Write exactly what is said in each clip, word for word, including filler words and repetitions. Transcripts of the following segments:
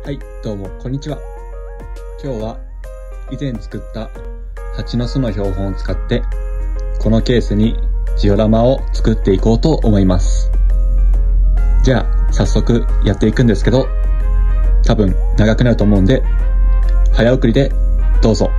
はい、どうも、こんにちは。今日は以前作った蜂の巣の標本を使って、このケースにジオラマを作っていこうと思います。じゃあ、早速やっていくんですけど、多分長くなると思うんで、早送りでどうぞ。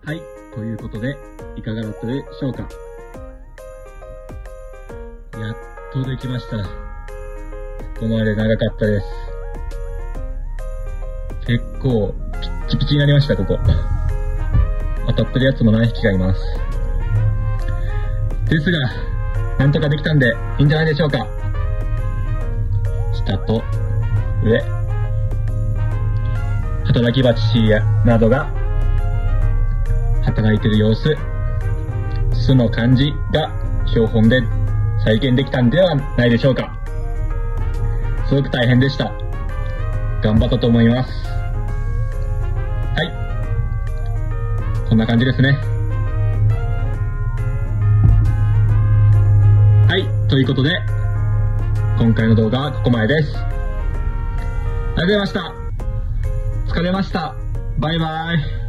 はい、ということで、いかがだったでしょうか。やっとできました。ここまで長かったです。結構、ピッチピチになりました、ここ。当たってるやつも何匹かいます。ですが、なんとかできたんで、いいんじゃないでしょうか。下と上。働き蜂やなどが働いてる様子、巣の感じが標本で再現できたんではないでしょうか。すごく大変でした。頑張ったと思います。はい。こんな感じですね。はい。ということで、今回の動画はここまでです。ありがとうございました。疲れました。バイバイ。